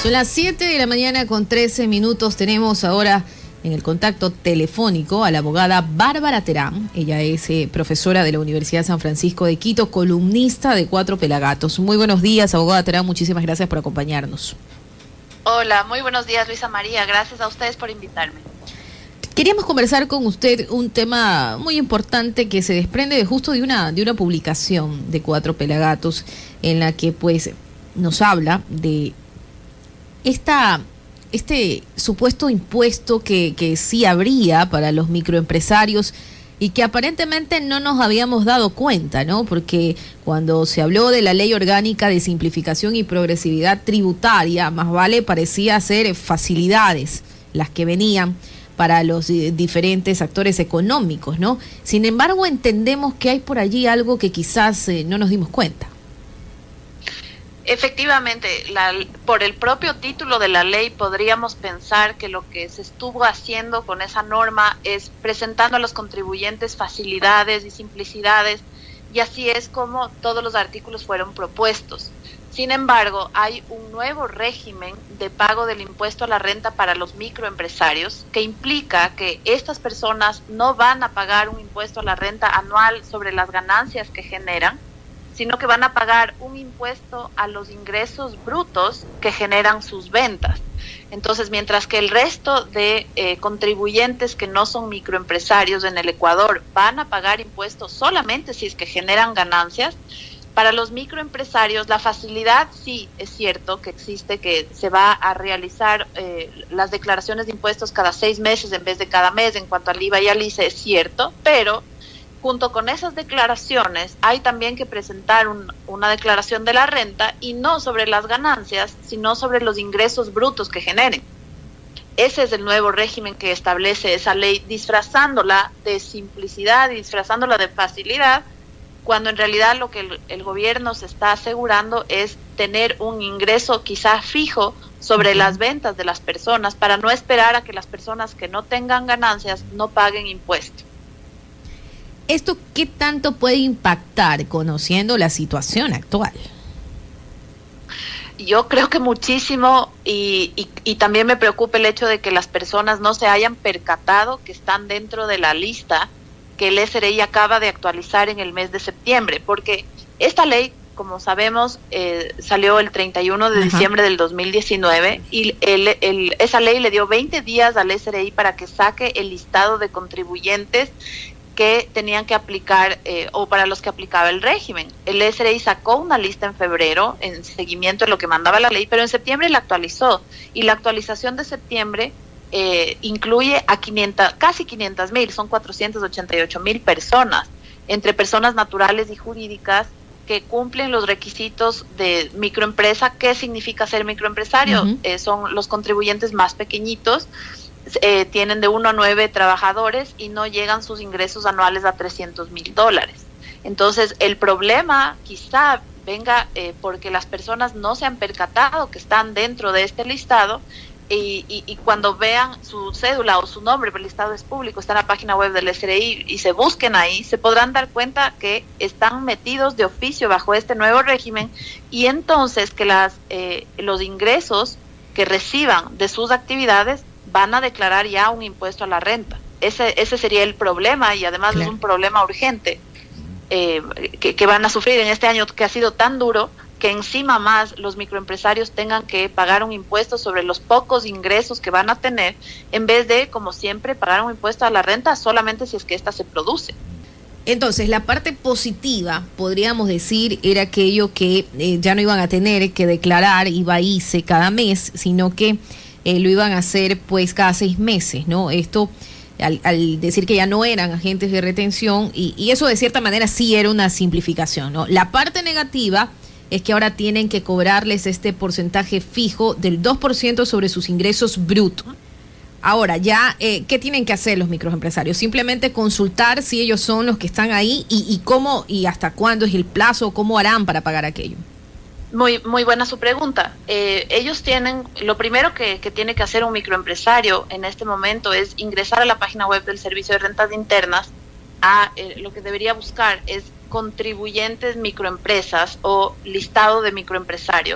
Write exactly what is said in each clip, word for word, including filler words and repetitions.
Son las siete de la mañana con trece minutos. Tenemos ahora en el contacto telefónico a la abogada Bárbara Terán. Ella es eh, profesora de la Universidad San Francisco de Quito, columnista de Cuatro Pelagatos. Muy buenos días, abogada Terán. Muchísimas gracias por acompañarnos. Hola, muy buenos días, Luisa María. Gracias a ustedes por invitarme. Queríamos conversar con usted un tema muy importante que se desprende de justo de una, de una publicación de Cuatro Pelagatos en la que pues nos habla de esta, este supuesto impuesto que, que sí habría para los microempresarios y que aparentemente no nos habíamos dado cuenta, ¿no? Porque cuando se habló de la Ley Orgánica de Simplificación y Progresividad Tributaria, más vale parecía ser facilidades las que venían para los diferentes actores económicos, ¿no? Sin embargo, entendemos que hay por allí algo que quizás eh, no nos dimos cuenta. Efectivamente, la, por el propio título de la ley podríamos pensar que lo que se estuvo haciendo con esa norma es presentando a los contribuyentes facilidades y simplicidades, y así es como todos los artículos fueron propuestos. Sin embargo, hay un nuevo régimen de pago del impuesto a la renta para los microempresarios que implica que estas personas no van a pagar un impuesto a la renta anual sobre las ganancias que generan, sino que van a pagar un impuesto a los ingresos brutos que generan sus ventas. Entonces, mientras que el resto de eh, contribuyentes que no son microempresarios en el Ecuador van a pagar impuestos solamente si es que generan ganancias, para los microempresarios la facilidad sí es cierto que existe, que se va a realizar eh, las declaraciones de impuestos cada seis meses en vez de cada mes en cuanto al I V A y al I C E, es cierto, pero junto con esas declaraciones hay también que presentar un, una declaración de la renta y no sobre las ganancias, sino sobre los ingresos brutos que generen. Ese es el nuevo régimen que establece esa ley, disfrazándola de simplicidad y disfrazándola de facilidad, cuando en realidad lo que el, el gobierno se está asegurando es tener un ingreso quizá fijo sobre uh-huh. las ventas de las personas, para no esperar a que las personas que no tengan ganancias no paguen impuestos. ¿Esto qué tanto puede impactar conociendo la situación actual? Yo creo que muchísimo, y, y, y también me preocupa el hecho de que las personas no se hayan percatado que están dentro de la lista que el S R I acaba de actualizar en el mes de septiembre, porque esta ley, como sabemos, eh, salió el treinta y uno de Ajá. diciembre del dos mil diecinueve, y el, el, esa ley le dio veinte días al S R I para que saque el listado de contribuyentes que tenían que aplicar eh, o para los que aplicaba el régimen. El S R I sacó una lista en febrero en seguimiento de lo que mandaba la ley, pero en septiembre la actualizó, y la actualización de septiembre eh, incluye a quinientas, casi quinientas mil, son cuatrocientas ochenta y ocho mil personas, entre personas naturales y jurídicas que cumplen los requisitos de microempresa. ¿Qué significa ser microempresario? Uh-huh. Eh, son los contribuyentes más pequeñitos, Eh, tienen de uno a nueve trabajadores y no llegan sus ingresos anuales a trescientos mil dólares. Entonces, el problema quizá venga eh, porque las personas no se han percatado que están dentro de este listado, y, y, y cuando vean su cédula o su nombre, el listado es público, está en la página web del S R I, y se busquen ahí, se podrán dar cuenta que están metidos de oficio bajo este nuevo régimen, y entonces que las eh, los ingresos que reciban de sus actividades van a declarar ya un impuesto a la renta. Ese ese sería el problema, y además claro. es un problema urgente eh, que, que van a sufrir en este año que ha sido tan duro, que encima más los microempresarios tengan que pagar un impuesto sobre los pocos ingresos que van a tener, en vez de, como siempre, pagar un impuesto a la renta solamente si es que ésta se produce. Entonces, la parte positiva, podríamos decir, era aquello que eh, ya no iban a tener que declarar I V A I C E cada mes, sino que Eh, lo iban a hacer pues cada seis meses, ¿no? Esto al, al decir que ya no eran agentes de retención, y, y eso de cierta manera sí era una simplificación, ¿no? La parte negativa es que ahora tienen que cobrarles este porcentaje fijo del dos por ciento sobre sus ingresos brutos. Ahora, ya, eh, ¿qué tienen que hacer los microempresarios? Simplemente consultar si ellos son los que están ahí, y, y cómo y hasta cuándo es el plazo, cómo harán para pagar aquello. Muy muy buena su pregunta. Eh, ellos tienen, lo primero que, que tiene que hacer un microempresario en este momento es ingresar a la página web del Servicio de Rentas Internas. A eh, lo que debería buscar es contribuyentes microempresas o listado de microempresarios,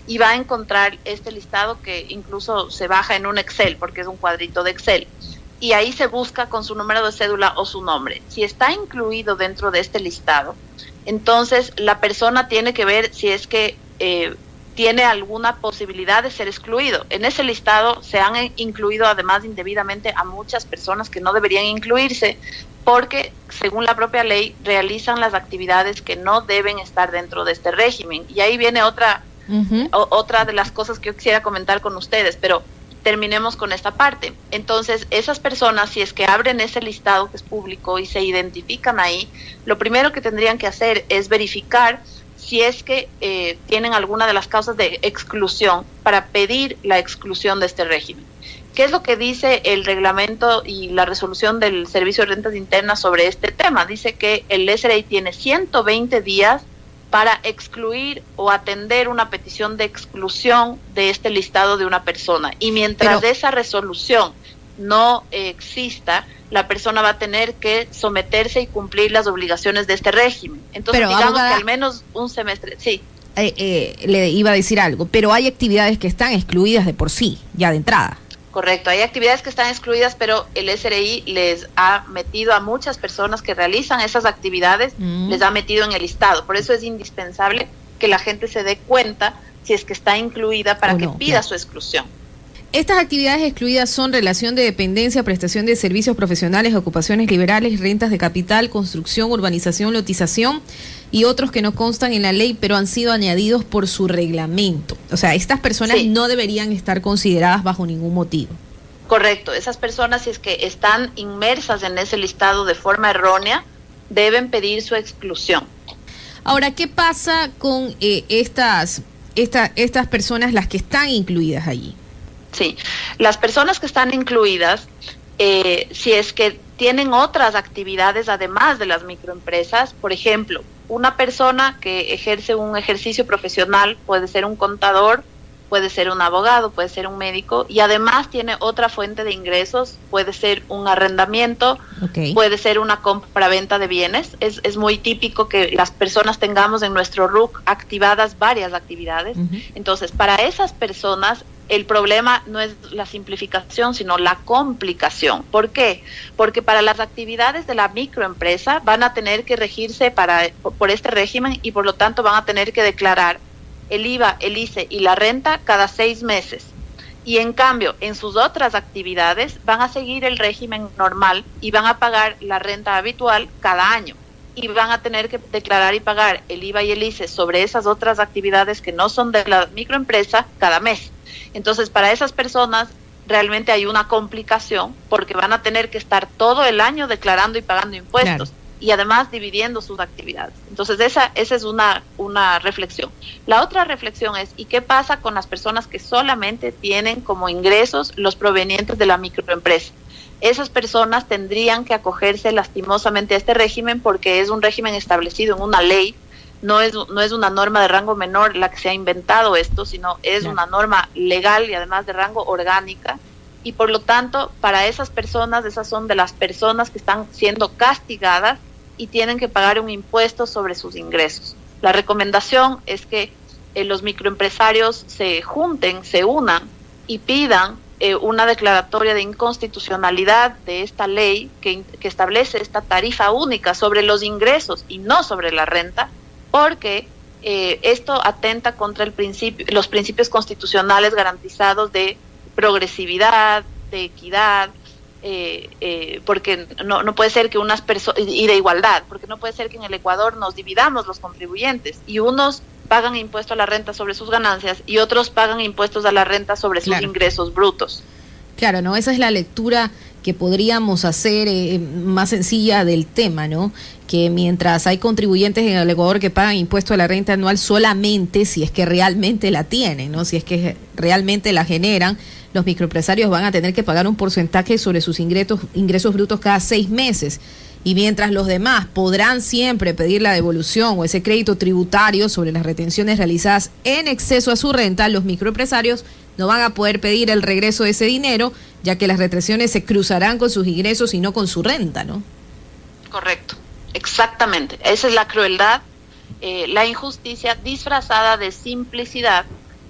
y va a encontrar este listado que incluso se baja en un Excel, porque es un cuadrito de Excel. Y ahí se busca con su número de cédula o su nombre. Si está incluido dentro de este listado, entonces la persona tiene que ver si es que eh, tiene alguna posibilidad de ser excluido. En ese listado se han incluido además indebidamente a muchas personas que no deberían incluirse, porque según la propia ley realizan las actividades que no deben estar dentro de este régimen. Y ahí viene otra, uh-huh. o, otra de las cosas que yo quisiera comentar con ustedes, pero terminemos con esta parte. Entonces, esas personas, si es que abren ese listado que es público y se identifican ahí, lo primero que tendrían que hacer es verificar si es que eh, tienen alguna de las causas de exclusión para pedir la exclusión de este régimen. ¿Qué es lo que dice el reglamento y la resolución del Servicio de Rentas Internas sobre este tema? Dice que el S R I tiene ciento veinte días para excluir o atender una petición de exclusión de este listado de una persona. Y mientras Pero, esa resolución no eh, exista, la persona va a tener que someterse y cumplir las obligaciones de este régimen. Entonces, Pero, digamos abogada, que al menos un semestre, sí. Eh, eh, le iba a decir algo, pero hay actividades que están excluidas de por sí, ya de entrada. Correcto, hay actividades que están excluidas, pero el S R I les ha metido a muchas personas que realizan esas actividades, mm. les ha metido en el listado. Por eso es indispensable que la gente se dé cuenta si es que está incluida para oh, que no, pida claro. su exclusión. Estas actividades excluidas son relación de dependencia, prestación de servicios profesionales, ocupaciones liberales, rentas de capital, construcción, urbanización, lotización y otros que no constan en la ley, pero han sido añadidos por su reglamento. O sea, estas personas sí. no deberían estar consideradas bajo ningún motivo. Correcto, esas personas, si es que están inmersas en ese listado de forma errónea, deben pedir su exclusión. Ahora, ¿qué pasa con eh, estas, esta, estas personas, las que están incluidas allí? Sí, las personas que están incluidas, eh, si es que tienen otras actividades además de las microempresas, por ejemplo, una persona que ejerce un ejercicio profesional, puede ser un contador, puede ser un abogado, puede ser un médico, y además tiene otra fuente de ingresos, puede ser un arrendamiento, okay. puede ser una compra-venta de bienes. Es, es muy típico que las personas tengamos en nuestro R U C activadas varias actividades. Uh-huh. Entonces, para esas personas, el problema no es la simplificación, sino la complicación. ¿Por qué? Porque para las actividades de la microempresa van a tener que regirse para, por este régimen y por lo tanto van a tener que declarar el I V A, el I C E y la renta cada seis meses. Y en cambio, en sus otras actividades van a seguir el régimen normal y van a pagar la renta habitual cada año. Y van a tener que declarar y pagar el I V A y el I C E sobre esas otras actividades que no son de la microempresa cada mes. Entonces, para esas personas realmente hay una complicación porque van a tener que estar todo el año declarando y pagando impuestos. Claro. Y además dividiendo sus actividades. Entonces, esa, esa es una, una reflexión. La otra reflexión es, ¿y qué pasa con las personas que solamente tienen como ingresos los provenientes de la microempresa? Esas personas tendrían que acogerse lastimosamente a este régimen porque es un régimen establecido en una ley. No es, no es una norma de rango menor la que se ha inventado esto, sino es claro. una norma legal y además de rango orgánica. Y por lo tanto, para esas personas, esas son de las personas que están siendo castigadas y tienen que pagar un impuesto sobre sus ingresos. La recomendación es que eh, los microempresarios se junten, se unan y pidan eh, una declaratoria de inconstitucionalidad de esta ley que, que establece esta tarifa única sobre los ingresos y no sobre la renta, porque eh, esto atenta contra el principio, los principios constitucionales garantizados de progresividad, de equidad, eh, eh, porque no, no puede ser que unas personas, y de igualdad, porque no puede ser que en el Ecuador nos dividamos los contribuyentes y unos pagan impuesto a la renta sobre sus ganancias y otros pagan impuestos a la renta sobre sus claro. ingresos brutos. Claro, ¿no? Esa es la lectura que podríamos hacer eh, más sencilla del tema, ¿no? Que mientras hay contribuyentes en el Ecuador que pagan impuesto a la renta anual solamente si es que realmente la tienen, ¿no? Si es que realmente la generan, los microempresarios van a tener que pagar un porcentaje sobre sus ingresos, ingresos brutos cada seis meses. Y mientras los demás podrán siempre pedir la devolución o ese crédito tributario sobre las retenciones realizadas en exceso a su renta, los microempresarios no van a poder pedir el regreso de ese dinero, ya que las retenciones se cruzarán con sus ingresos y no con su renta, ¿no? Correcto, exactamente. Esa es la crueldad, eh, la injusticia disfrazada de simplicidad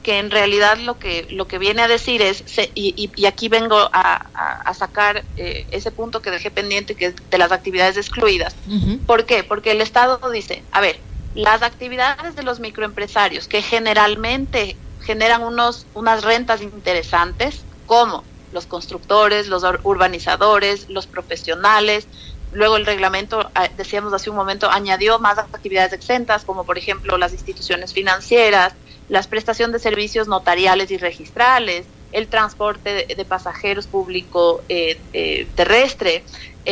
que en realidad lo que lo que viene a decir es, se, y, y, y aquí vengo a, a, a sacar eh, ese punto que dejé pendiente, que es de las actividades excluidas. Uh-huh. ¿Por qué? Porque el Estado dice, a ver, las actividades de los microempresarios que generalmente generan unos unas rentas interesantes, como los constructores, los urbanizadores, los profesionales. Luego el reglamento, decíamos hace un momento, añadió más actividades exentas, como por ejemplo las instituciones financieras, la prestación de servicios notariales y registrales, el transporte de, de pasajeros público eh, eh, terrestre.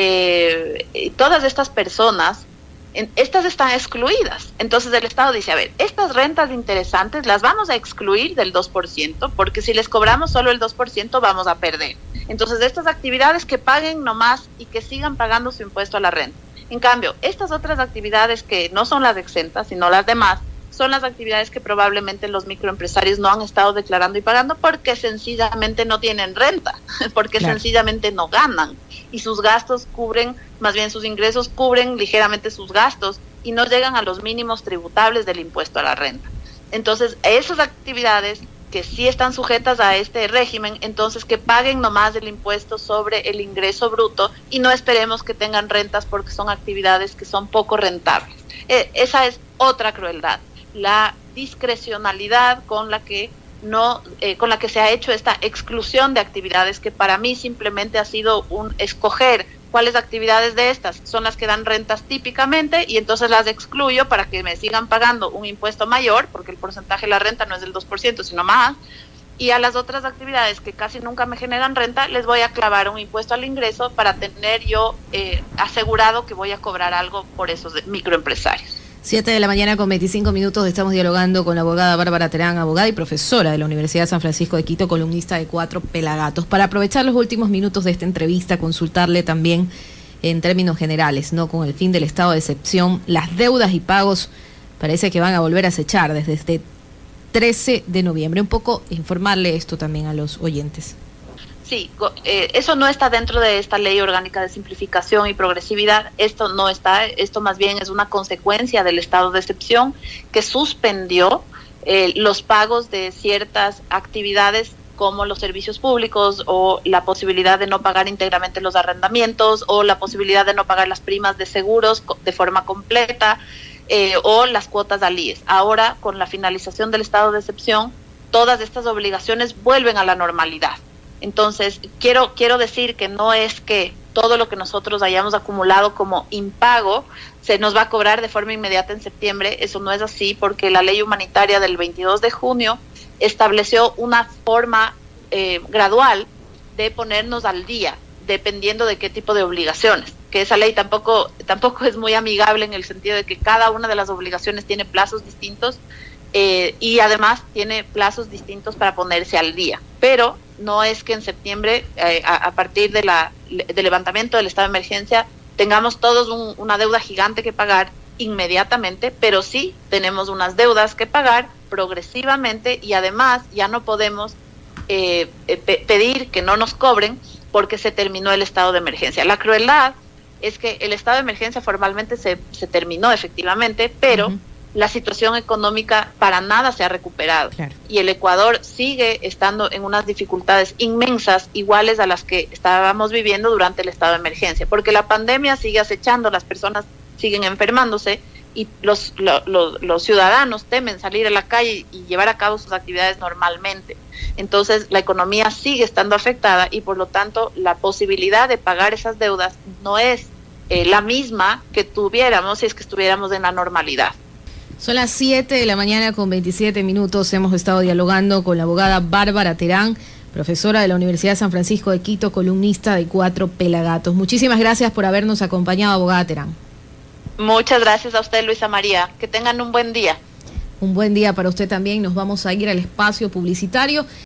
Eh, todas estas personas, en, estas están excluidas. Entonces el Estado dice, a ver, estas rentas interesantes las vamos a excluir del dos por ciento, porque si les cobramos solo el dos por ciento vamos a perder. Entonces, estas actividades que paguen nomás y que sigan pagando su impuesto a la renta. En cambio, estas otras actividades que no son las exentas, sino las demás, son las actividades que probablemente los microempresarios no han estado declarando y pagando porque sencillamente no tienen renta, porque claro. sencillamente no ganan. Y sus gastos cubren, más bien sus ingresos cubren ligeramente sus gastos y no llegan a los mínimos tributables del impuesto a la renta. Entonces, esas actividades que sí están sujetas a este régimen, entonces que paguen nomás el impuesto sobre el ingreso bruto y no esperemos que tengan rentas porque son actividades que son poco rentables. Eh, esa es otra crueldad, la discrecionalidad con la que no, eh, con la que se ha hecho esta exclusión de actividades que para mí simplemente ha sido un escoger cuáles actividades de estas son las que dan rentas típicamente y entonces las excluyo para que me sigan pagando un impuesto mayor, porque el porcentaje de la renta no es del dos por ciento, sino más, y a las otras actividades que casi nunca me generan renta, les voy a clavar un impuesto al ingreso para tener yo eh, asegurado que voy a cobrar algo por esos microempresarios. Siete de la mañana con veinticinco minutos, estamos dialogando con la abogada Bárbara Terán, abogada y profesora de la Universidad de San Francisco de Quito, columnista de Cuatro Pelagatos. Para aprovechar los últimos minutos de esta entrevista, consultarle también en términos generales, ¿no? Con el fin del estado de excepción, las deudas y pagos parece que van a volver a acechar desde este trece de noviembre. Un poco informarle esto también a los oyentes. Sí, eh, eso no está dentro de esta ley orgánica de simplificación y progresividad, esto no está, esto más bien es una consecuencia del estado de excepción que suspendió eh, los pagos de ciertas actividades como los servicios públicos o la posibilidad de no pagar íntegramente los arrendamientos o la posibilidad de no pagar las primas de seguros de forma completa eh, o las cuotas al I E S. Ahora, con la finalización del estado de excepción, todas estas obligaciones vuelven a la normalidad. Entonces, quiero quiero decir que no es que todo lo que nosotros hayamos acumulado como impago se nos va a cobrar de forma inmediata en septiembre. Eso no es así porque la ley humanitaria del veintidós de junio estableció una forma eh, gradual de ponernos al día, dependiendo de qué tipo de obligaciones. Que esa ley tampoco, tampoco es muy amigable en el sentido de que cada una de las obligaciones tiene plazos distintos eh, y además tiene plazos distintos para ponerse al día. Pero no es que en septiembre, eh, a, a partir de la, del levantamiento del estado de emergencia, tengamos todos un, una deuda gigante que pagar inmediatamente, pero sí tenemos unas deudas que pagar progresivamente y además ya no podemos eh, pe- pedir que no nos cobren porque se terminó el estado de emergencia. La crueldad es que el estado de emergencia formalmente se, se terminó efectivamente, pero uh-huh. la situación económica para nada se ha recuperado. Claro. Y el Ecuador sigue estando en unas dificultades inmensas, iguales a las que estábamos viviendo durante el estado de emergencia, porque la pandemia sigue acechando, las personas siguen enfermándose y los, lo, lo, los ciudadanos temen salir a la calle y llevar a cabo sus actividades normalmente. Entonces la economía sigue estando afectada y por lo tanto la posibilidad de pagar esas deudas no es eh, la misma que tuviéramos si es que estuviéramos en la normalidad. Son las siete de la mañana con veintisiete minutos. Hemos estado dialogando con la abogada Bárbara Terán, profesora de la Universidad de San Francisco de Quito, columnista de Cuatro Pelagatos. Muchísimas gracias por habernos acompañado, abogada Terán. Muchas gracias a usted, Luisa María. Que tengan un buen día. Un buen día para usted también. Nos vamos a ir al espacio publicitario.